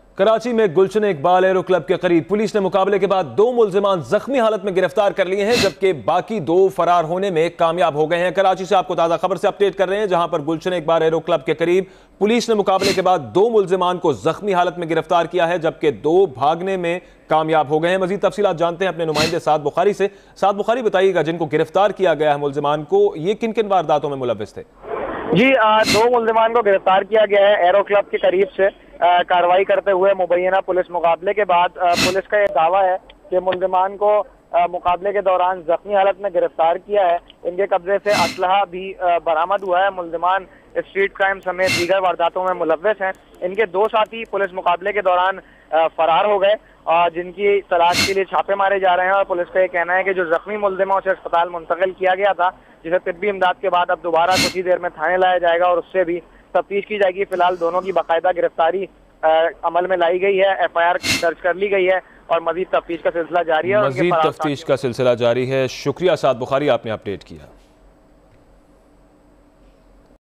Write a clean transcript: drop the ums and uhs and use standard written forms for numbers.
कराची में गुलशन-ए-इकबाल arrow club के करीब पुलिस ने मुकाबले के बाद 2 मुल्जिमान जख्मी हालत में गिरफ्तार कर लिए हैं, जबकि बाकी 2 फरार होने में कामयाब हो गए हैं। कराची से आपको ताजा खबर से अपडेट कर रहे हैं, जहां पर गुलशन-ए-इकबाल एरो क्लब के करीब पुलिस ने मुकाबले के बाद 2 मुल्जिमान को जख्मी हालत में गिरफ्तार किया है, जबकि 2 भागने में कामयाब हो गए हैं। मजीद तफसीलात जानते हैं अपने नुमाइंदे साद बुखारी से। साद बुखारी, बताइएगा जिनको गिरफ्तार किया गया है मुल्जिमान को, ये किन किन वारदातों में मुलव्विस थे? जी, 2 मुल्जिमान को गिरफ्तार किया गया है एरो क्लब के करीब से कार्रवाई करते हुए। मुबैना पुलिस मुकाबले के बाद पुलिस का यह दावा है कि मुल्जिमान को मुकाबले के दौरान जख्मी हालत में गिरफ्तार किया है। इनके कब्जे से असलहा भी बरामद हुआ है। मुल्जिमान स्ट्रीट क्राइम समेत दीगर वारदातों में मुलव्विस हैं। इनके 2 साथी पुलिस मुकाबले के दौरान फरार हो गए, जिनकी तलाश के लिए छापे मारे जा रहे हैं। और पुलिस का ये कहना है कि जो जख्मी मुल्जिम है उसे अस्पताल मुंतकिल किया गया था, जिसे तिब्बी इमदाद के बाद अब दोबारा कुछ ही देर में थाने लाया जाएगा और उससे भी तफ्तीश की जाएगी। फिलहाल दोनों की बाकायदा गिरफ्तारी अमल में लाई गई है, FIR दर्ज कर ली गई है और मजीद तफ्तीश का सिलसिला जारी है। मजीद तफ्तीश का सिलसिला जारी है। शुक्रिया साद बुखारी, आपने अपडेट किया।